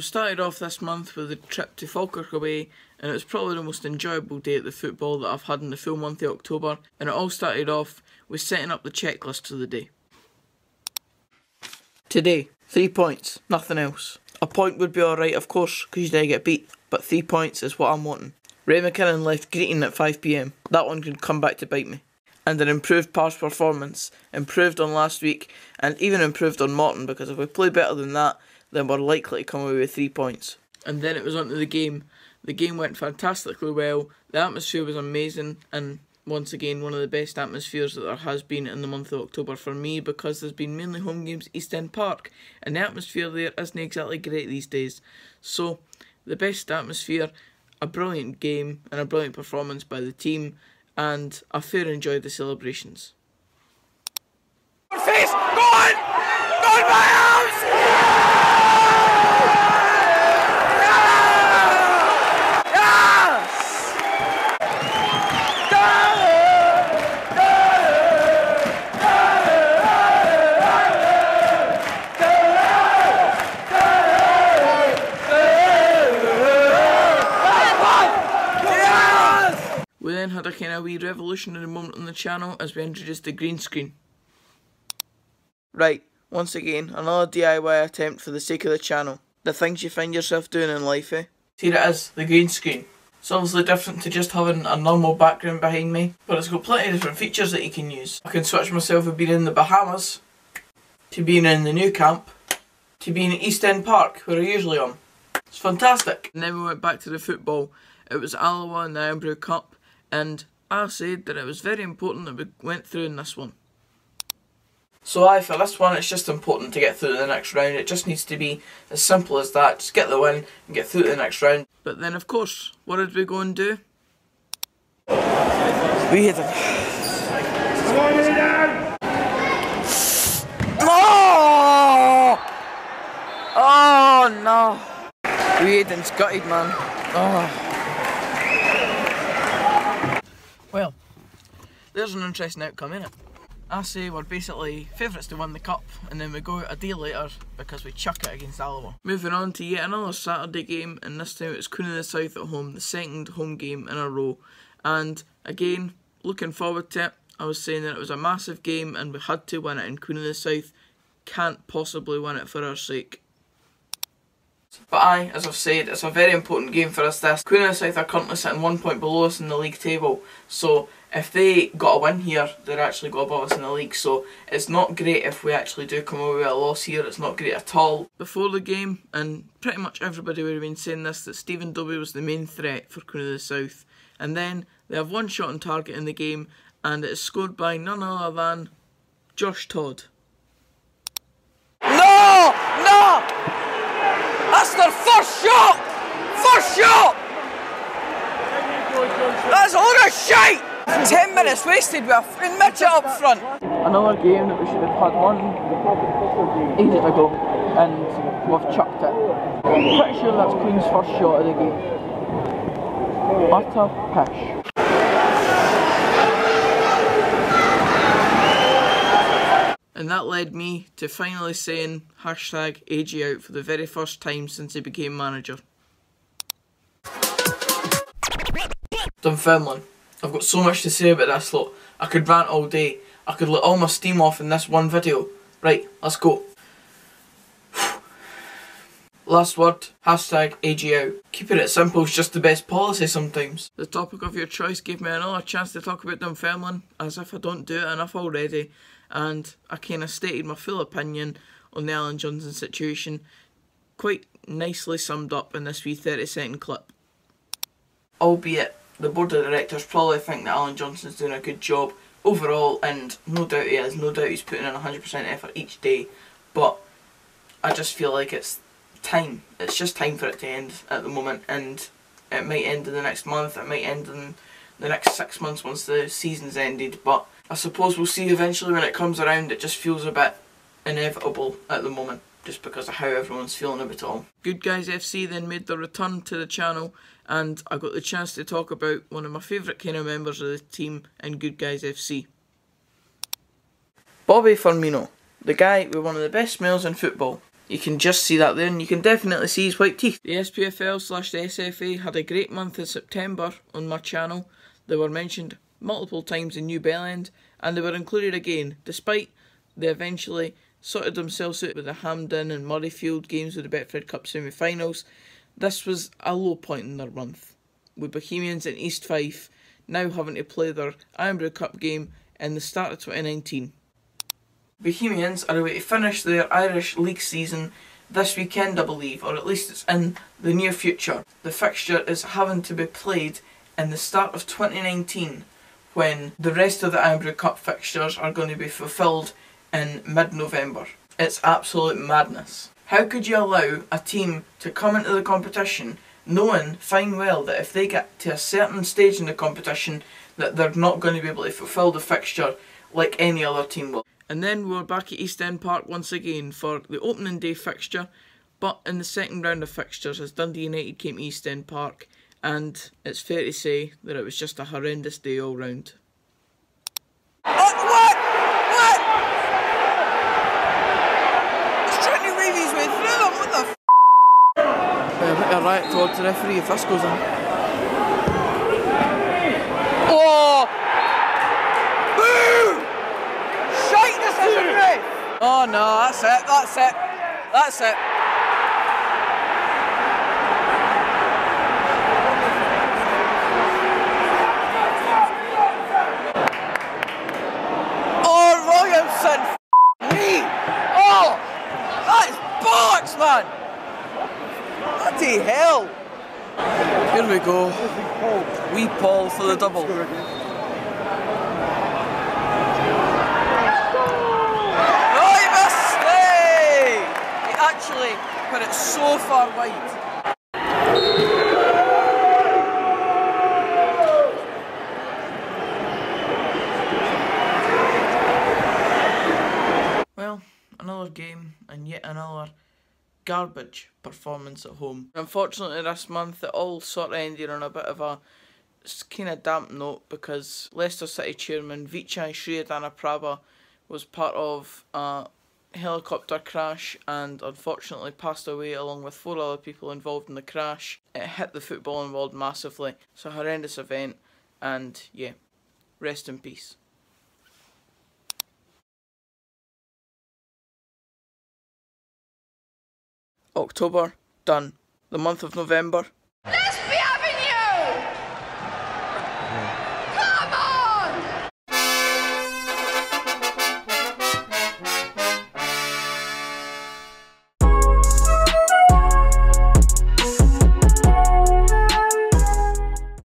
started off this month with a trip to Falkirk away, and it was probably the most enjoyable day at the football that I've had in the full month of October, and it all started off with setting up the checklist for the day. Today, 3 points, nothing else. A point would be alright of course, because you did get beat, but 3 points is what I'm wanting. Ray McKinnon left Greeting at 5 PM, that one could come back to bite me. And an improved past performance, improved on last week, and even improved on Morton, because if we play better than that, then we're likely to come away with 3 points. And then it was on to the game. The game went fantastically well, the atmosphere was amazing, and once again one of the best atmospheres that there has been in the month of October for me, because there's been mainly home games at East End Park, and the atmosphere there isn't exactly great these days. So, the best atmosphere, a brilliant game, and a brilliant performance by the team, and I fair enjoyed the celebrations. Face! Go on! Go on, Miles! We then had a kind of wee revolutionary moment on the channel as we introduced the green screen. Right, once again, another DIY attempt for the sake of the channel. The things you find yourself doing in life, eh? Here it is, the green screen. It's obviously different to just having a normal background behind me, but it's got plenty of different features that you can use. I can switch myself from being in the Bahamas, to being in the new camp, to being at East End Park, where I usually am. It's fantastic. And then we went back to the football. It was Alloa in the Irn-Bru Cup, and I said that it was very important that we went through in this one. So for this one it's just important to get through to the next round. It just needs to be as simple as that. Just get the win and get through to the next round. But then of course, what did we go and do? We hit it. Oh! Oh no! We Aiden's gutted, man. Oh. Well, there's an interesting outcome, innit? I say we're basically favourites to win the cup, and then we go out a day later because we chuck it against Alloa. Moving on to yet another Saturday game, and this time it's Queen of the South at home, the second home game in a row. And again, looking forward to it. I was saying that it was a massive game and we had to win it, and Queen of the South can't possibly win it for our sake. But aye, as I've said, it's a very important game for us this. Queen of the South are currently sitting 1 point below us in the league table, so if they got a win here, they're actually got above us in the league, so it's not great if we actually do come away with a loss here. It's not great at all. Before the game, and pretty much everybody would have been saying this, that Stephen Dobie was the main threat for Queen of the South. And then they have one shot on target in the game, and it is scored by none other than Josh Todd. No! No! That's their first shot! First shot! That's a load of shite! 10 minutes wasted with a fucking midget up front. Another game that we should have had won ages ago, and we've chucked it. I'm pretty sure that's Queen's first shot of the game. Utter pish. And that led me to finally saying hashtag AG out for the very first time since he became manager. Dunfermline. I've got so much to say about this lot. I could rant all day. I could let all my steam off in this one video. Right, let's go. Last word, hashtag AG out. Keeping it simple is just the best policy sometimes. The topic of your choice gave me another chance to talk about Dunfermline, as if I don't do it enough already, and I kind of stated my full opinion on the Alan Johnson situation, quite nicely summed up in this wee 30-second clip. Albeit, the board of directors probably think that Alan Johnson's doing a good job overall, and no doubt he is, no doubt he's putting in 100% effort each day, but I just feel like it's time. It's just time for it to end at the moment, and it might end in the next month, it might end in the next 6 months once the season's ended, but I suppose we'll see eventually when it comes around. It just feels a bit inevitable at the moment, just because of how everyone's feeling about it all. Good Guys FC then made their return to the channel, and I got the chance to talk about one of my favourite kind of members of the team in Good Guys FC. Bobby Firmino, the guy with one of the best smiles in football. You can just see that there, and you can definitely see his white teeth. The SPFL/the SFA had a great month in September on my channel. They were mentioned multiple times in New Bellend, and they were included again, despite they eventually sorted themselves out with the Hampden and Murrayfield games with the Betfred Cup semi-finals. This was a low point in their month, with Bohemians and East Fife now having to play their Irn-Bru Cup game in the start of 2019. Bohemians are away to finish their Irish League season this weekend, I believe, or at least it's in the near future. The fixture is having to be played in the start of 2019, when the rest of the Irn-Bru Cup fixtures are going to be fulfilled in mid-November. It's absolute madness. How could you allow a team to come into the competition knowing fine well that if they get to a certain stage in the competition that they're not going to be able to fulfil the fixture like any other team will? And then we're back at East End Park once again for the opening day fixture, but in the second round of fixtures as Dundee United came to East End Park, and it's fair to say that it was just a horrendous day all round. What? He's trying to weave his way through them, what the f***? A bit of riot towards the referee if this goes on. Oh! Boo! Shite decision, ref! Oh no, that's it. Williamson, me! Oh! That is bollocks, man! Bloody hell! Here we go. Wee Paul for the double. Oh, he missed! Hey! He actually put it so far wide. Well, another game and yet another garbage performance at home. Unfortunately this month it all sort of ended on a bit of a kind of damp note, because Leicester City chairman Vichai Srivaddhanaprabha was part of a helicopter crash and unfortunately passed away along with 4 other people involved in the crash. It hit the footballing world massively. It's a horrendous event, and yeah, rest in peace. October, done. The month of November,